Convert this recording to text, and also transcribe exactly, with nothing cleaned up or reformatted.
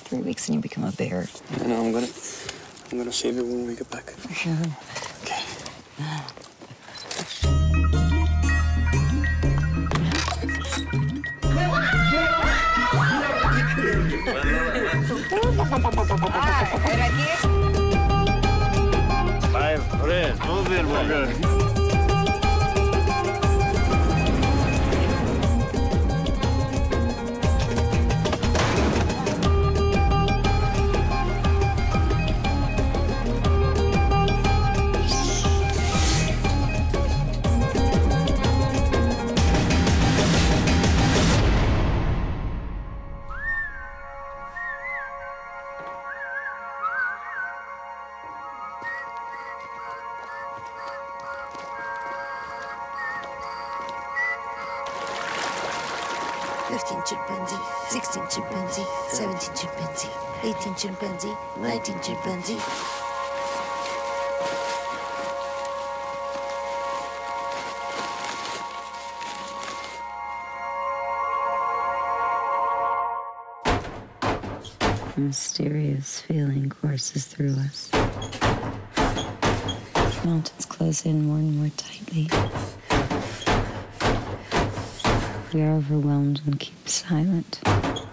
three weeks and you become a bear. I know, I'm gonna, I'm gonna shave it when we get back. Sure. Okay. Five, red, over, good. fifteen chimpanzee, sixteen chimpanzee, seventeen chimpanzee, eighteen chimpanzee, nineteen chimpanzee. A mysterious feeling courses through us. Mountains close in more and more tightly. We are overwhelmed and keep silent.